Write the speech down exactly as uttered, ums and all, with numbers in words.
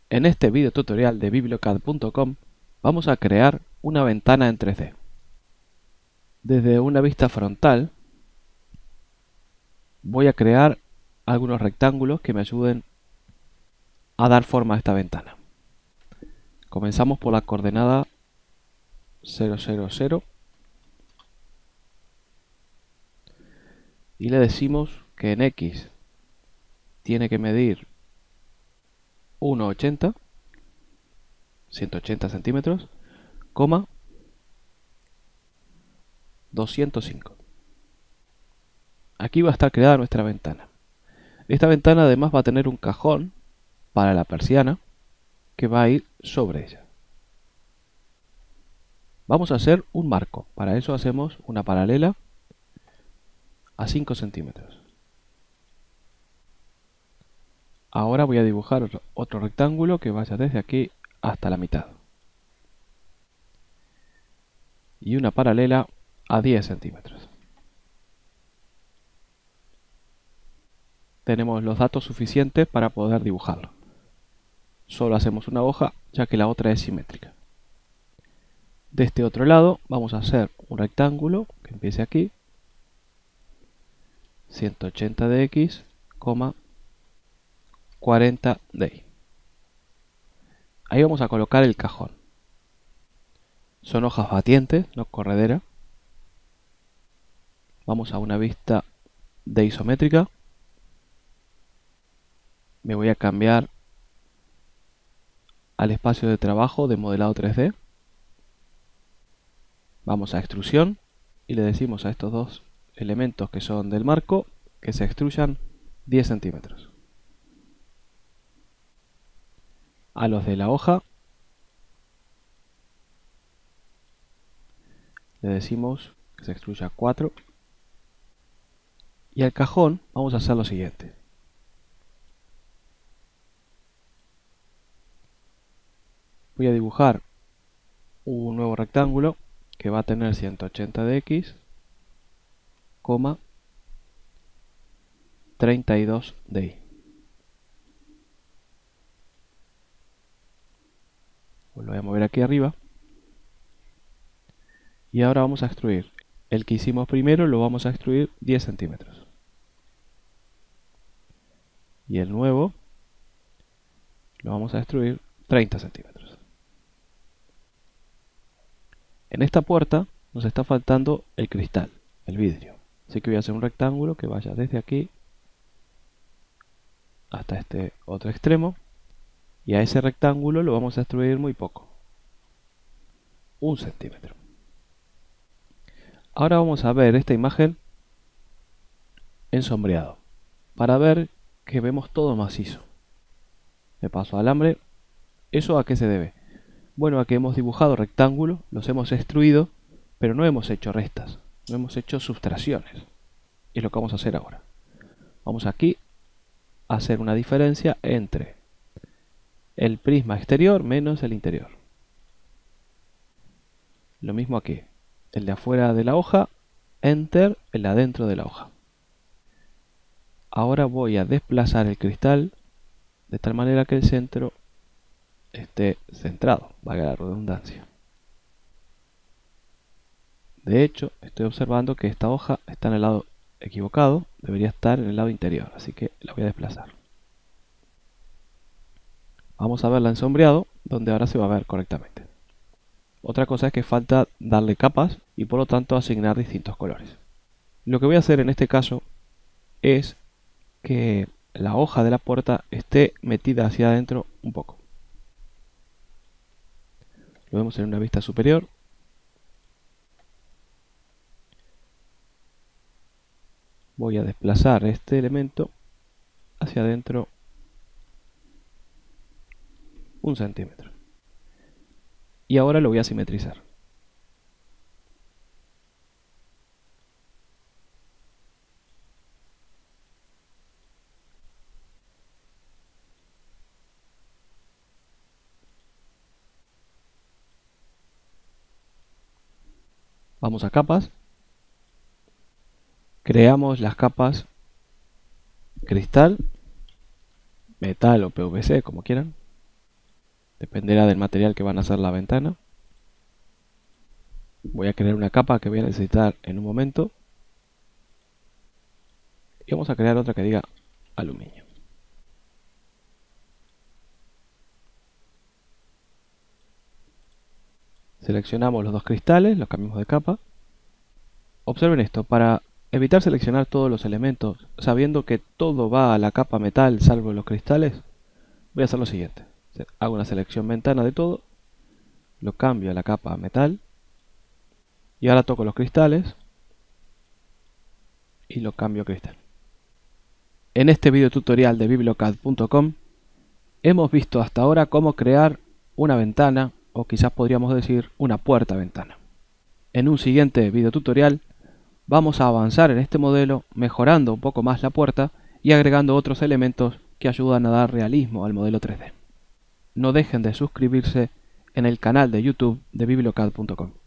En este video tutorial de bibliocad punto com vamos a crear una ventana en tres D. Desde una vista frontal voy a crear algunos rectángulos que me ayuden a dar forma a esta ventana. Comenzamos por la coordenada cero cero cero y le decimos que en X tiene que medir uno ochenta, ciento ochenta centímetros, coma doscientos cinco. Aquí va a estar creada nuestra ventana. Esta ventana además va a tener un cajón para la persiana que va a ir sobre ella. Vamos a hacer un marco. Para eso hacemos una paralela a cinco centímetros. Ahora voy a dibujar otro, otro rectángulo que vaya desde aquí hasta la mitad. Y una paralela a diez centímetros. Tenemos los datos suficientes para poder dibujarlo. Solo hacemos una hoja, ya que la otra es simétrica. De este otro lado vamos a hacer un rectángulo que empiece aquí, ciento ochenta de X, cuarenta de Y. Ahí vamos a colocar el cajón. Son hojas batientes, no corredera. Vamos a una vista de isométrica. Me voy a cambiar al espacio de trabajo de modelado tres D. Vamos a extrusión y le decimos a estos dos elementos que son del marco que se extruyan diez centímetros. A los de la hoja le decimos que se extruya cuatro. Y al cajón vamos a hacer lo siguiente. Voy a dibujar un nuevo rectángulo que va a tener ciento ochenta de X, treinta y dos de Y. Lo voy a mover aquí arriba. Y ahora vamos a extruir. El que hicimos primero lo vamos a extruir diez centímetros. Y el nuevo lo vamos a extruir treinta centímetros. En esta puerta nos está faltando el cristal, el vidrio. Así que voy a hacer un rectángulo que vaya desde aquí hasta este otro extremo. Y a ese rectángulo lo vamos a extruir muy poco. Un centímetro. Ahora vamos a ver esta imagen en sombreado. Para ver que vemos todo macizo. Me paso alambre. ¿Eso a qué se debe? Bueno, a que hemos dibujado rectángulos, los hemos extruido, pero no hemos hecho restas, no hemos hecho sustracciones. Y es lo que vamos a hacer ahora. Vamos aquí a hacer una diferencia entre el prisma exterior menos el interior. Lo mismo aquí. El de afuera de la hoja, enter el de adentro de la hoja. Ahora voy a desplazar el cristal de tal manera que el centro esté centrado, valga la redundancia. De hecho, estoy observando que esta hoja está en el lado equivocado, debería estar en el lado interior, así que la voy a desplazar. Vamos a verla en sombreado, donde ahora se va a ver correctamente. Otra cosa es que falta darle capas y por lo tanto asignar distintos colores. Lo que voy a hacer en este caso es que la hoja de la puerta esté metida hacia adentro un poco. Lo vemos en una vista superior. Voy a desplazar este elemento hacia adentro un centímetro. Y ahora lo voy a simetrizar. Vamos a capas. Creamos las capas cristal, metal o P V C, como quieran. Dependerá del material que van a hacer la ventana. Voy a crear una capa que voy a necesitar en un momento. Y vamos a crear otra que diga aluminio. Seleccionamos los dos cristales, los cambiamos de capa. Observen esto, para evitar seleccionar todos los elementos, sabiendo que todo va a la capa metal salvo los cristales, voy a hacer lo siguiente. Hago una selección ventana de todo, lo cambio a la capa metal, y ahora toco los cristales, y lo cambio a cristal. En este video tutorial de bibliocad punto com hemos visto hasta ahora cómo crear una ventana, o quizás podríamos decir una puerta ventana. En un siguiente video tutorial vamos a avanzar en este modelo mejorando un poco más la puerta y agregando otros elementos que ayudan a dar realismo al modelo tres D. No dejen de suscribirse en el canal de YouTube de bibliocad punto com.